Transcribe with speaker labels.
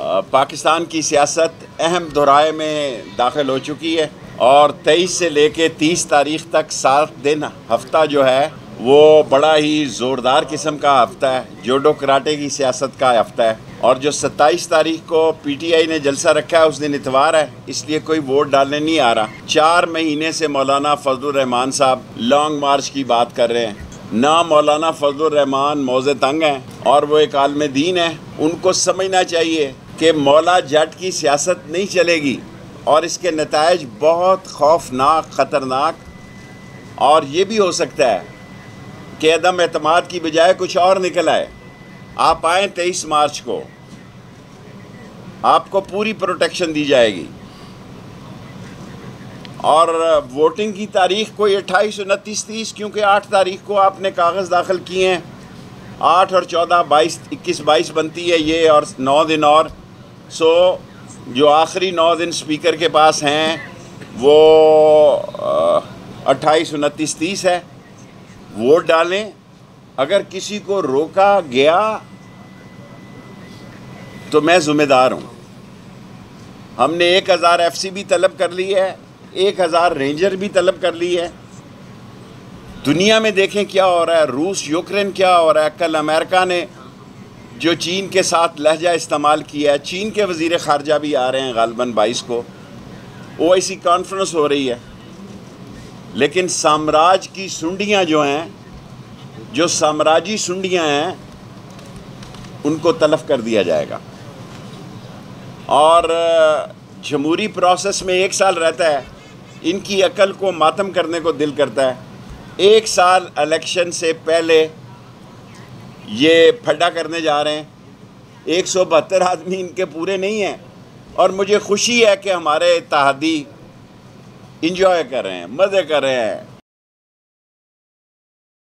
Speaker 1: पाकिस्तान की सियासत अहम दोराए में दाखिल हो चुकी है और 23 से लेके 30 तारीख तक 7 दिन हफ्ता जो है वो बड़ा ही ज़ोरदार किस्म का हफ्ता है, जोडो कराटे की सियासत का हफ्ता है। और जो 27 तारीख को पीटीआई ने जलसा रखा है उस दिन इतवार है, इसलिए कोई वोट डालने नहीं आ रहा। 4 महीने से मौलाना फजलुर रहमान साहब लॉन्ग मार्च की बात कर रहे हैं। ना मौलाना फजलुर रहमान मौज़े तंग हैं और वो एक आलिम दीन है। उनको समझना चाहिए कि मौला जट की सियासत नहीं चलेगी और इसके नताइज बहुत खौफनाक, ख़तरनाक और ये भी हो सकता है कि अदम एतमाद की बजाय कुछ और निकल आए। आप आएँ 23 मार्च को, आपको पूरी प्रोटेक्शन दी जाएगी और वोटिंग की तारीख कोई 28, 29, 30, क्योंकि 8 तारीख को आपने कागज़ दाखिल किए हैं। 8 और 14, 22, 21, 22 बनती है ये और 9 दिन और। सो जो आखिरी 9 दिन स्पीकर के पास हैं वो 28, 29, 30 है। वोट डालें। अगर किसी को रोका गया तो मैं ज़िम्मेदार हूँ। हमने 1000 एफसीबी तलब कर ली है, 1000 रेंजर भी तलब कर ली है। दुनिया में देखें क्या हो रहा है, रूस यूक्रेन क्या हो रहा है। कल अमेरिका ने जो चीन के साथ लहजा इस्तेमाल किया है, चीन के वज़ीर ख़ारजा भी आ रहे हैं गालिबन 22 को, ओआईसी कॉन्फ्रेंस हो रही है। लेकिन साम्राज्य की सुंडियाँ जो हैं, जो साम्राज्यी सुंडियाँ हैं, उनको तलफ कर दिया जाएगा। और जमहूरी प्रोसेस में 1 साल रहता है। इनकी अकल को मातम करने को दिल करता है। 1 साल इलेक्शन से पहले ये फड्डा करने जा रहे हैं। 172 आदमी इनके पूरे नहीं हैं और मुझे खुशी है कि हमारे इत्तेहादी इंजॉय कर रहे हैं, मज़े कर रहे हैं।